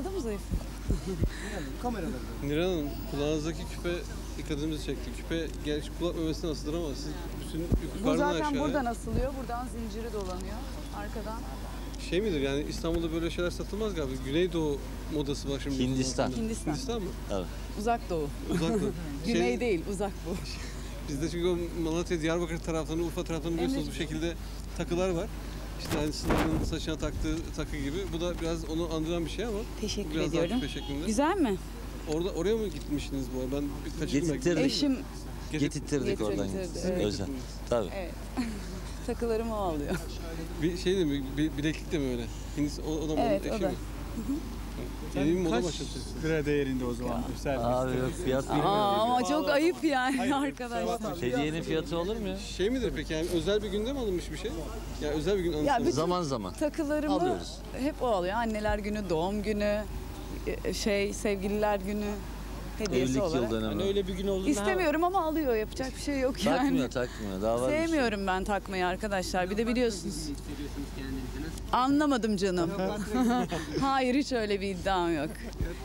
Daha da mı zayıf? Kameraları. Niran Hanım, kulağınızdaki küpe dikkatimizi çekti. Küpe gerçi kulak memesine asılır ama siz bütün Bu yukarıdan zaten aşağıya... buradan asılıyor. Buradan zinciri dolanıyor. Arkadan. Şey midir yani İstanbul'da böyle şeyler satılmaz galiba. Güneydoğu modası var şimdi. Hindistan. Hindistan. Mı? Evet. Uzak doğu. Uzak doğu. Güney değil, uzak bu. Bizde çünkü o Malatya, Diyarbakır taraflarını, Urfa taraflarını biliyorsunuz bu şekilde takılar var. İşte hani Sıla'nın saçına taktığı takı gibi. Bu da biraz onu andıran bir şey ama Teşekkür biraz daha ediyorum. küpe şeklinde. Güzel mi? Oraya mı gitmiştiniz bu arada? Ben bir kaçırdım. Getirttirdik. Eşim Getirttirdik oradan. getirdi, evet. Özel. Tabii. evet. Takılarımı o alıyor. Bir şey de mi? Bileklik de mi öyle? O da mı? Evet, Eşi o da. mi? Yeni bir moda Kaç başlatacaksın. lira değerinde o zaman? Abi yok fiyat bilmiyorum. Ama çok ayıp yani arkadaşlar. Hediyenin fiyatı olur mu ya? Şey midir peki yani özel bir günde mi alınmış bir şey? Ya özel bir gün Ya anısınız. bütün Zaman zaman. takılarımı Alıyoruz. hep o alıyor. Anneler günü, doğum günü, sevgililer günü hediyesi Evlilik olarak. yıl dönümü. Hani öyle bir gün olduğunda İstemiyorum ama alıyor. Yapacak bir şey yok yani. Takmıyor. Daha var bir şey. Sevmiyorum ben takmayı arkadaşlar. Bir de biliyorsunuz. hissediyorsunuz kendinizi? Nasıl? Anlamadım canım. Hayır hiç öyle bir iddiam yok.